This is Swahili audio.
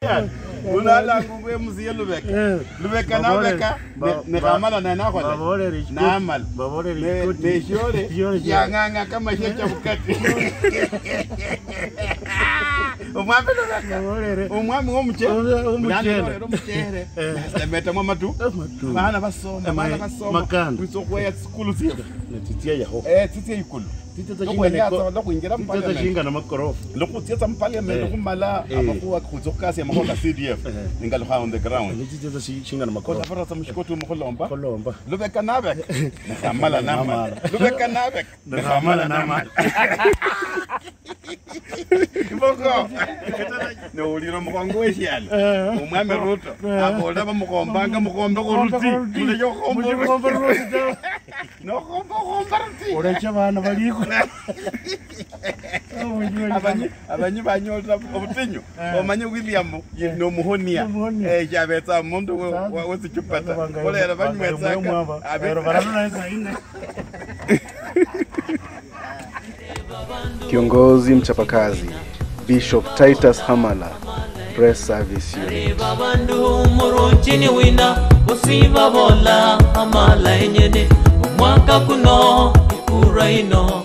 Unala ngwe mziye lubeka. Lubeka na beka. Ne kamala na na khola. Namal. Ne shore. Yanganga kama shecha bukati. Umwami lubeka. Umwami umuchere. Semeta mamatu. Bana basoma. Kwisokwe ya skulu siyo. Titia yaho. Titia ikulu. Tita shinga na makorofu. Loko tita parliament kumala amakuwa kuzokasi amakuwa CDF. Ingalo on the ground. Tita shinga na makorofu. Kola fara mshikotu mkolomba. Lubeka nabek. Nakamala namal. Lubeka nabek. Nakamala namal. Boko. No uliro mkongo esial. Umwame Ruto. Akola bamukombanga mukombe ko ruti. Mule yo kombo ruti. No kombo ruti. Orecha bana baliko. Abanyi banyolra obutinyo. Omanyi William no muhonia. Jabeta muntu wosichupata. Kolera banywetsaka. Abero barana ina. Kiongozi mchapakazi Bishop Titus Hamala, Press Service Unit. Babandu murunchini wina usiba bola Hamala enyene mwaka kuno ikura ino